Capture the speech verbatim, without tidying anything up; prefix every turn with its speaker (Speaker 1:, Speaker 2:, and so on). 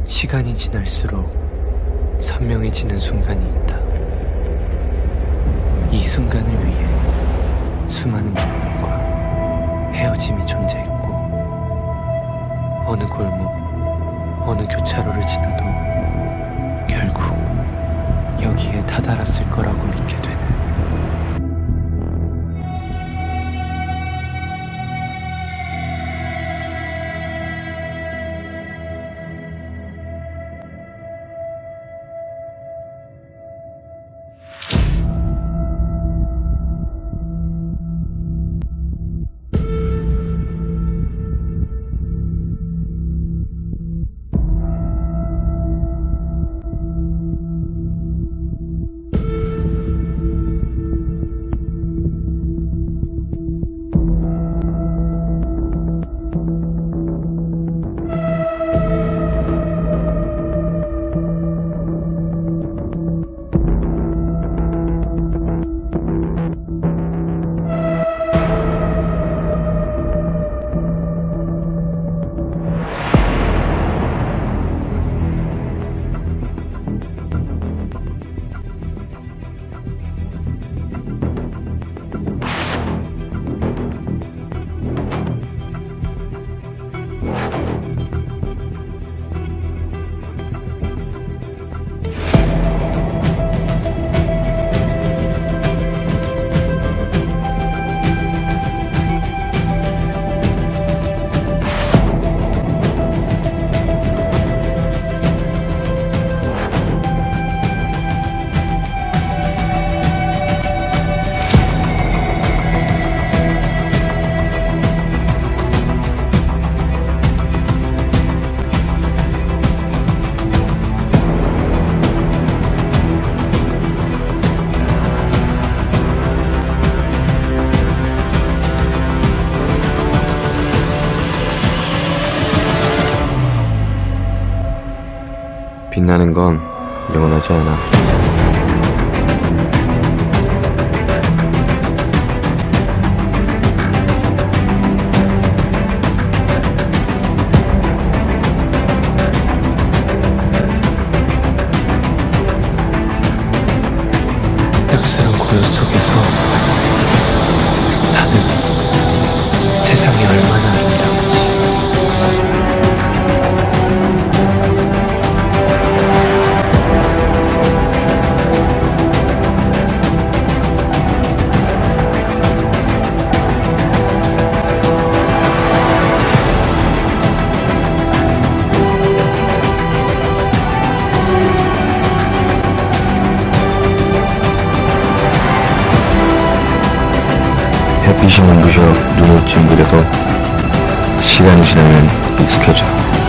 Speaker 1: 시간이 지날수록 선명해지는 순간이 있다. 이 순간을 위해 수많은 만남과 헤어짐이 존재했고, 어느 골목, 어느 교차로를 지나도 결국 여기에 다다랐을 거라고 믿게 되는
Speaker 2: 빛나는 건 영원하지 않아.
Speaker 1: 짝스런 고요 속에서 다들 세상이 얼마나 아름다운지
Speaker 2: 햇빛이 눈부셔 눈을 찡그려도 시간이 지나면 익숙해져.